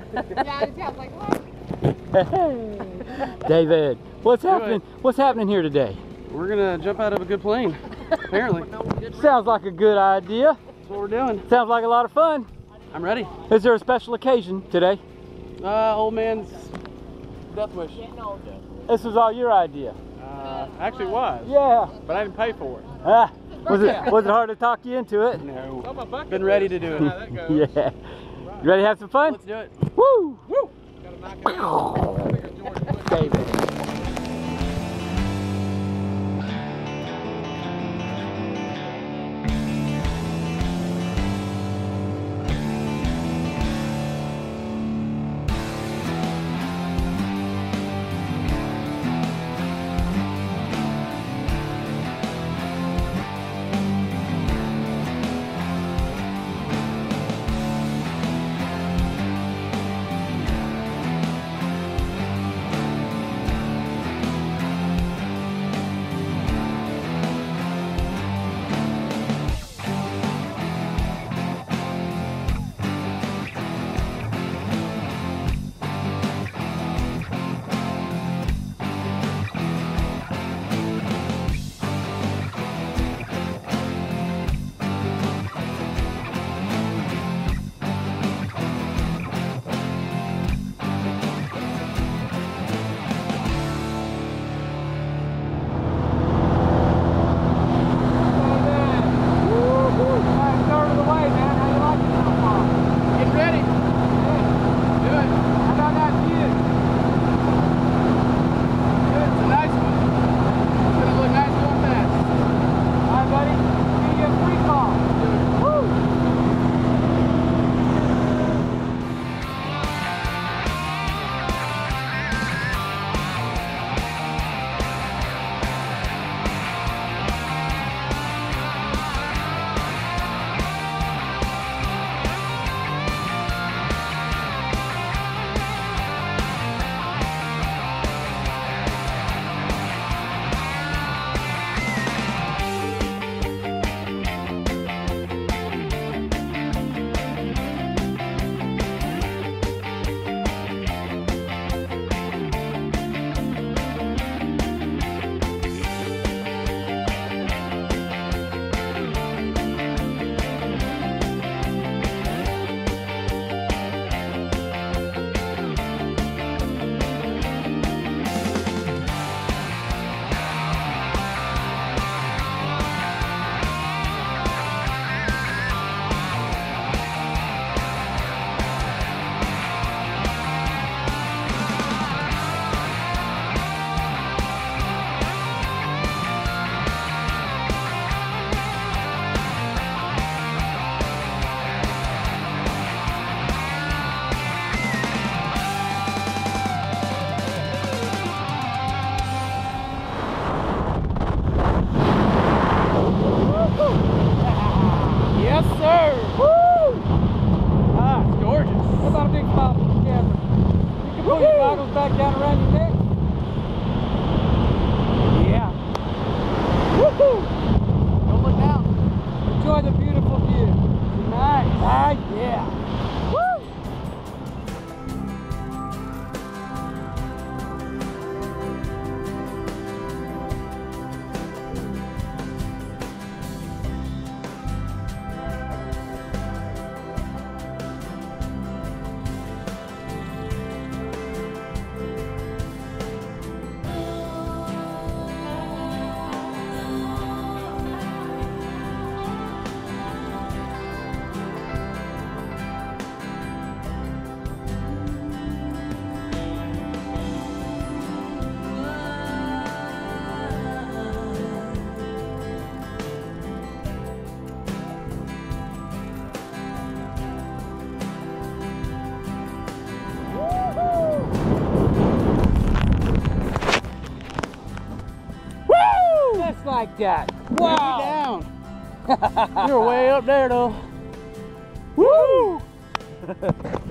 Yeah, like, what? David, what's happening? What's happening here today? We're gonna jump out of a good plane, apparently. Sounds like a good idea. That's what we're doing. Sounds like a lot of fun. I'm ready. Is there a special occasion today? Old man's death wish. This was all your idea. Actually it was. Yeah. But I didn't pay for it. Was it hard to talk you into it? No. Been ready to do it. Yeah. You ready to have some fun? Let's do it. Woo! Woo! David. Yes, sir! Woo! Ah, it's gorgeous. How about a big smile for the camera? You can pull your goggles back down around your neck. Yeah. Woohoo! Don't look down. Enjoy the beautiful view. Nice. Ah, yeah. Woo! Just like that. Wow. Down. You're way up there though. Woo!